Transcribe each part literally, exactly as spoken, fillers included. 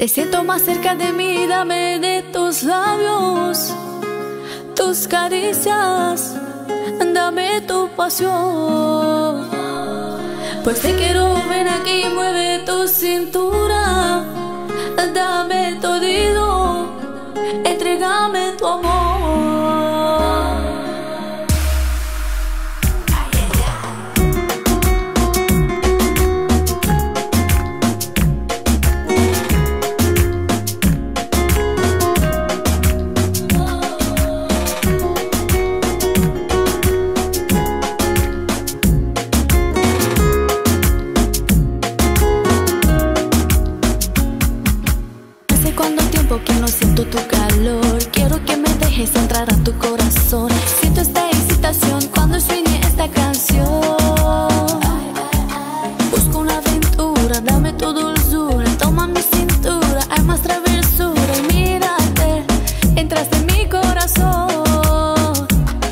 Te siento más cerca de mí, dame de tus labios, tus caricias, dame tu pasión. Pues te quiero, ven aquí, mueve tu cintura, dame todito, entrégame tu amor. Cuánto tiempo que no siento tu calor, quiero que me dejes entrar a tu corazón. Siento esta excitación cuando suene esta canción. Busco una aventura, dame tu dulzura, toma mi cintura, hay más travesura y mírate, entraste en mi corazón.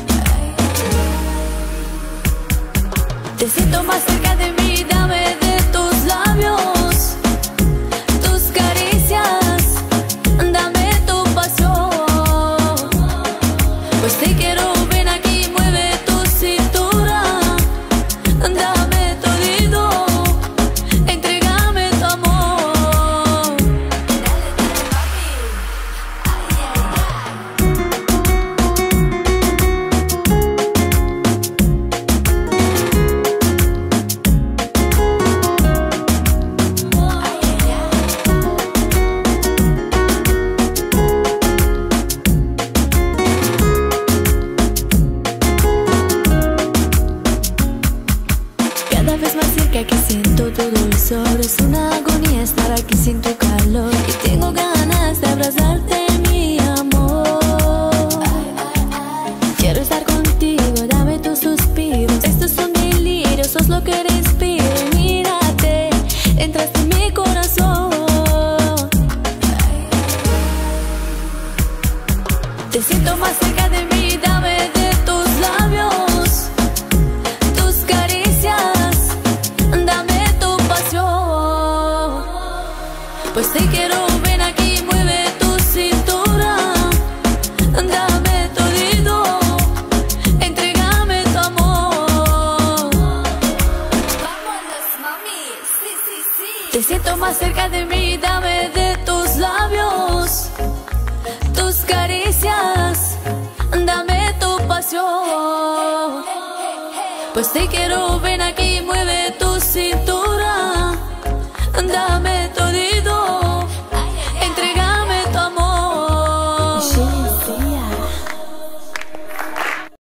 Te siento más cerca de mí, dame de tus labios, tus caricias, dame tu pasión. Pues te quiero, ven aquí, mueve tu cintura, dame todito, entrégame tu amor. Cada vez más cerca que siento tu dulzor, es una agonía estar aquí sin tu calor. Y tengo ganas de abrazarte, mi amor. Quiero estar contigo, dame tus suspiros, estos son delirios, sos lo que respiro. Mírate, entraste en mi corazón. Te siento más cerca de mí, dame de tus labios, tus caricias, dame tu pasión. Pues te quiero, ven aquí, mueve tu cintura, dame todito, entrégame tu amor. Vámonos, mami, sí, sí, sí. Te siento más cerca de mí, dame de tus labios, tus caricias, dame tu pasión. Pues te quiero, ven